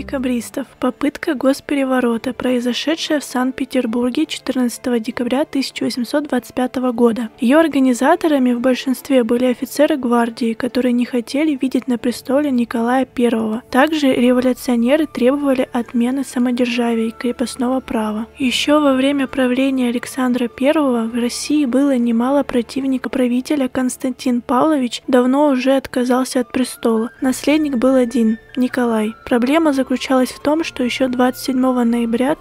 декабристов. Попытка госпереворота, произошедшая в Санкт-Петербурге 14 декабря 1825 года. Ее организаторами в большинстве были офицеры гвардии, которые не хотели видеть на престоле Николая I. Также революционеры требовали отмены самодержавия и крепостного права. Еще во время правления Александра I в России было немало противников правителя. Константин Павлович давно уже отказался от престола. Наследник был один – Николай. Проблема заключалась в том, что еще 27 ноября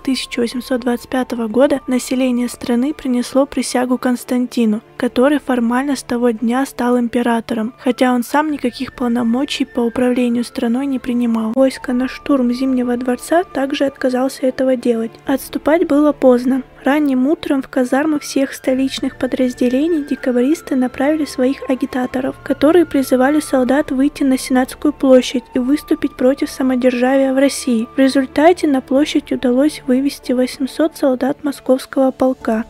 1825 года население страны принесло присягу Константину, который формально с того дня стал императором, хотя он сам никаких полномочий по управлению страной не принимал. Войско на штурм Зимнего дворца также отказался этого делать. Отступать было поздно. Ранним утром в казармы всех столичных подразделений декабристы направили своих агитаторов, которые призывали солдат выйти на Сенатскую площадь и выступить против самодержавия в России. В результате на площадь удалось вывести 800 солдат московского полка,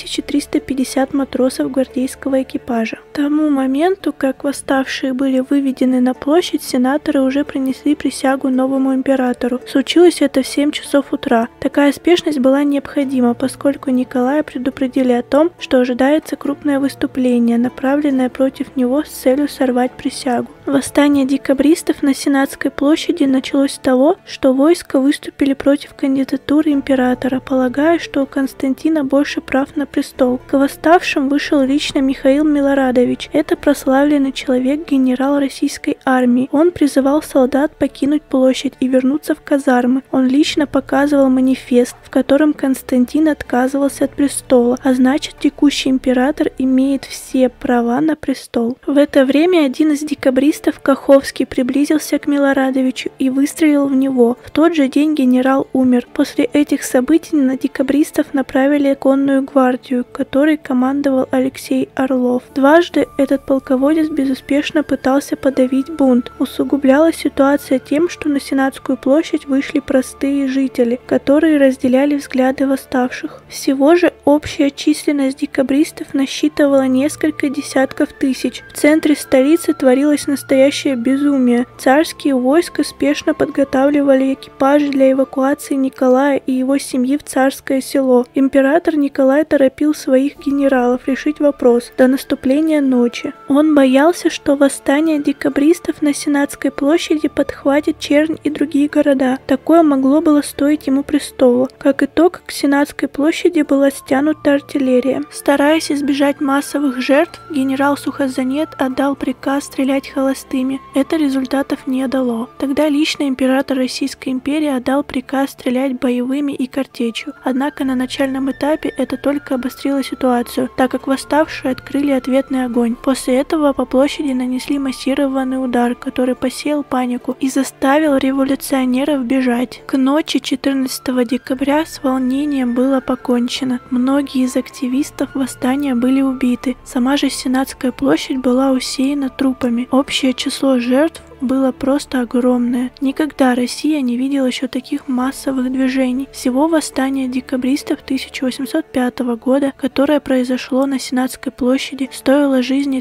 2350 матросов гвардейского экипажа. К тому моменту, как восставшие были выведены на площадь, сенаторы уже принесли присягу новому императору. Случилось это в 7 часов утра. Такая спешность была необходима, поскольку Николая предупредили о том, что ожидается крупное выступление, направленное против него с целью сорвать присягу. Восстание декабристов на Сенатской площади началось с того, что войска выступили против кандидатуры императора, полагая, что у Константина больше прав на престол. К восставшим вышел лично Михаил Милорадович. Это прославленный человек, генерал российской армии. Он призывал солдат покинуть площадь и вернуться в казармы. Он лично показывал манифест, в котором Константин отказывался от престола, а значит, текущий император имеет все права на престол. В это время один из декабристов, Каховский, приблизился к Милорадовичу и выстрелил в него. В тот же день генерал умер. После этих событий на декабристов направили конную гвардию, которой командовал Алексей Орлов. Дважды этот полководец безуспешно пытался подавить бунт. Усугублялась ситуация тем, что на Сенатскую площадь вышли простые жители, которые разделяли взгляды восставших. Всего же общая численность декабристов насчитывала несколько десятков тысяч. В центре столицы творилось настоящее безумие. Царские войска спешно подготавливали экипажи для эвакуации Николая и его семьи в Царское Село. Император Николай торопил своих генералов решить вопрос до наступления ночи. Он боялся, что восстание декабристов на Сенатской площади подхватит Чернь и другие города. Такое могло было стоить ему престола. Как итог, к Сенатской площади была стянута артиллерия. Стараясь избежать массовых жертв, генерал Сухозанет отдал приказ стрелять холостыми. Это результатов не дало. Тогда лично император Российской империи отдал приказ стрелять боевыми и картечью. Однако на начальном этапе это только обострило ситуацию, так как восставшие открыли ответный огонь. После этого по площади нанесли массированный удар, который посеял панику и заставил революционеров бежать. К ночи 14 декабря с волнением было покончено. Многие из активистов восстания были убиты. Сама же Сенатская площадь была усеяна трупами. Общее число жертв было просто огромное. Никогда Россия не видела еще таких массовых движений. Всего восстание декабристов 1805 года, которое произошло на Сенатской площади, стоило жизни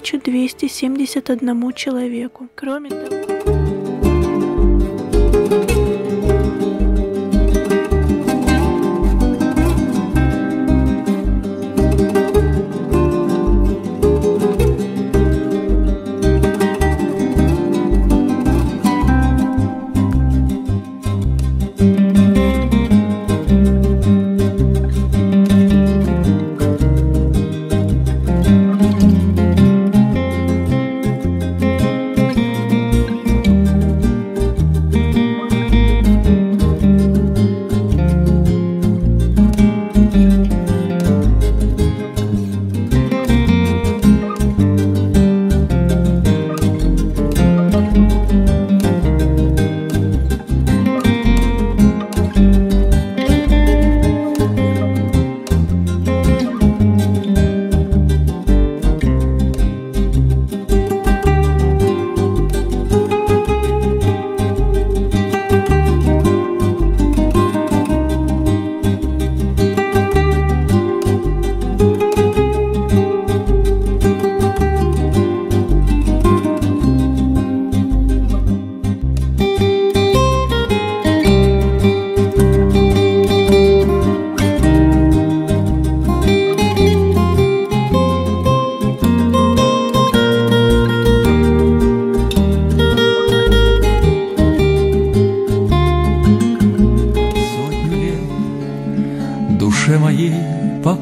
1271 человеку. Кроме того...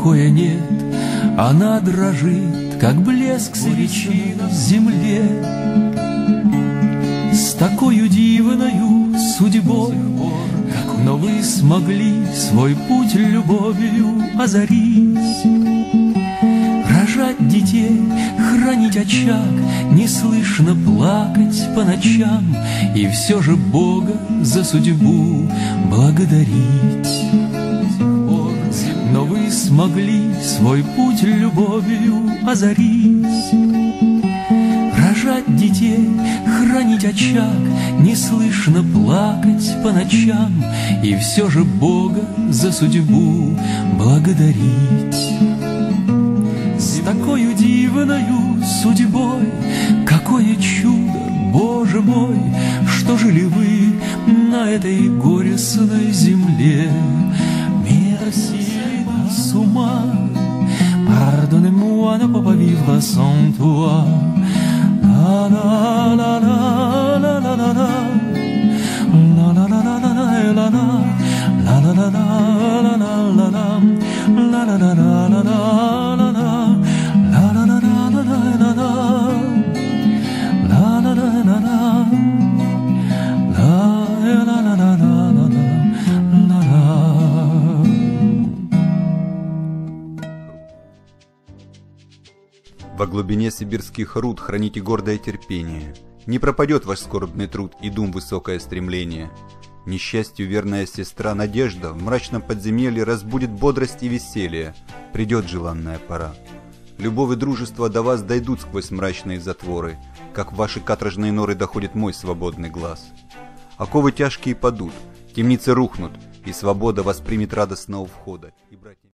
покоя нет, она дрожит, как блеск свечи на земле. С такою дивною судьбой, но вы смогли свой путь любовью озарить. Рожать детей, хранить очаг, неслышно плакать по ночам и все же Бога за судьбу благодарить. Но вы смогли свой путь любовью озарить. Рожать детей, хранить очаг, неслышно плакать по ночам и все же Бога за судьбу благодарить. С такою дивною судьбой, какое чудо, Боже мой, что жили вы на этой горестной земле. Merci с ума, pardonnez-moi, ne peux pas vivre sans toi. La la la la la la la la. La la la la la la la la. La la la la la la la la. La la la la la la la la. La la la la la la la. La la la la la. La la la la la. Во глубине сибирских руд храните гордое терпение. Не пропадет ваш скорбный труд и дум высокое стремление. Несчастью верная сестра Надежда в мрачном подземелье разбудит бодрость и веселье. Придет желанная пора. Любовь и дружество до вас дойдут сквозь мрачные затворы, как в ваши каторжные норы доходит мой свободный глаз. Оковы тяжкие падут, темницы рухнут, и свобода вас примет радостно у входа.